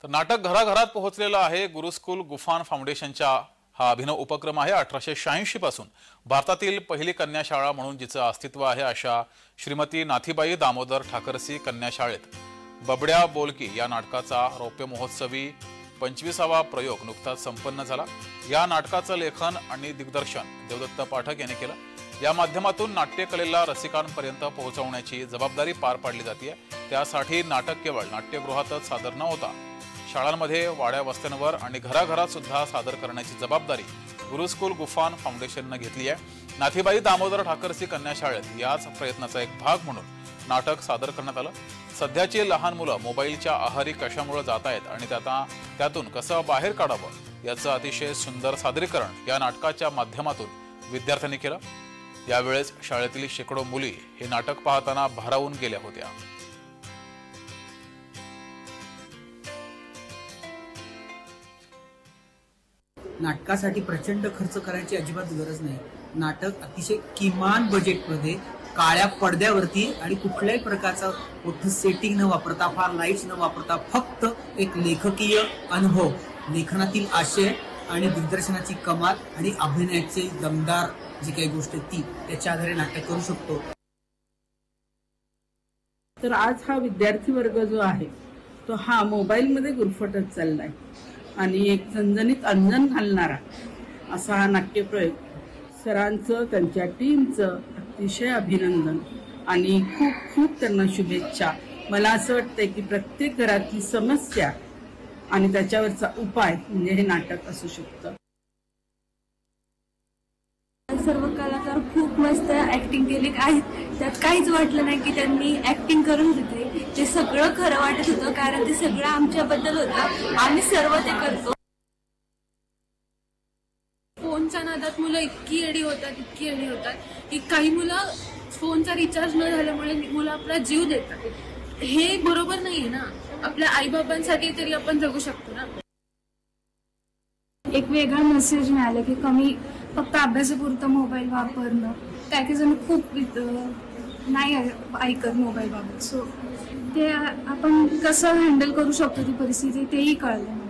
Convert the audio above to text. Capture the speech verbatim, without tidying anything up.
तर नाटक घराघरात पोहोचलेलं आहे। गुरुस्कूल गुफान फाउंडेशनचा हा अभिनव उपक्रम आहे। अठराशे शहाऐंशी पासून भारतातील पहिली कन्याशाळा म्हणून जिचं अस्तित्व आहे अशा श्रीमती नाथीबाई दामोदर ठाकरसी कन्याशाळेत बबड्या बोलकी या नाटकाचा रौप्य महोत्सवी पंचवीसावा प्रयोग नुकताच संपन्न झाला। या नाटकाचं लेखन आणि दिग्दर्शन देवदत्त पाठक यांनी केलं। या माध्यमातून नाट्यकलेला रसिकांपर्यंत पोहोचवण्याची जबाबदारी पार पाडली जाते। त्यासाठी नाटक केवळ नाट्यगृहातच सादर न होता शाळांमध्ये, वाड्या वस्त्यांवर आणि घराघरात सुद्धा सादर करण्याची जबाबदारी गुरुस्कूल गुफान फाउंडेशनने घेतली आहे। नाथीबाई दामोदर ठाकरसी कन्याशाळेत याच प्रयत्नाचा एक भाग म्हणून नाटक सादर करण्यात आलं। सध्याची लहान मुलं मोबाईलच्या आहारी कशामुळे जात आहेत आणि त्याता त्यातून कसं बाहेर काढावं याचं अतिशय सुंदर सादरीकरण या नाटकाच्या माध्यमातून विद्यार्थ्यांनी केलं। यावेळेस शाळेतील शेकडो मुली हे नाटक पाहताना भारावून गेल्या होत्या। नाटकासाठी प्रचंड खर्च करायची अजिबात गरज नाही। नाटक अतिशय किमान बजेटमध्ये काळ्या पडद्यावरती आणि कुठल्याही प्रकारचा मोठं सेटिंग न वापरता, फार लाईट्स न वापरता फक्त एक लेखकीय अनुभव, लेखनातील आशय आणि दिग्दर्शनाची कमाल आणि अभिनयाची दमदार जी काही गोष्ट ती त्याच्या आधारे नाटक करू शकतो। तर आज हा विद्यार्थी वर्ग जो आहे तो हा मोबाईलमध्ये गुरफटत चाललाय आणि एक झणझणीत अंजन घालणारा असा हा नाट्यप्रयोग। सरांचं, त्यांच्या टीमचं अतिशय अभिनंदन आणि खूप खूप त्यांना शुभेच्छा। मला असं वाटतंय की प्रत्येक घरातली समस्या आणि त्याच्यावरचा उपाय म्हणजे हे नाटक असू शकतं। सर्व कलाकार खूप मस्त ऍक्टिंग केली, काही त्यात काहीच वाटलं नाही की त्यांनी ऍक्टिंग करून होते। ते सगळं खरं वाटत होतं कारण ते सगळं आमच्याबद्दल होतं। आम्ही सर्व ते करतो। फोनच्या नादात मुलं इतकी एडी होतात इतकी एडी होतात की काही मुलं फोनचा रिचार्ज न झाल्यामुळे मुलं आपला जीव देतात। हे बरोबर नाहीये ना। आपल्या आईबाबांसाठी तरी आपण जगू शकतो ना। एक वेगळा मेसेज मिळाला की कमी फक्त अभ्यासापुरतं मोबाईल वापरणं, काही जण खूप नाही ऐकत मोबाईल बाबत। सो ते आपण कसं हँडल करू शकतो ती परिस्थिती तेही कळलं।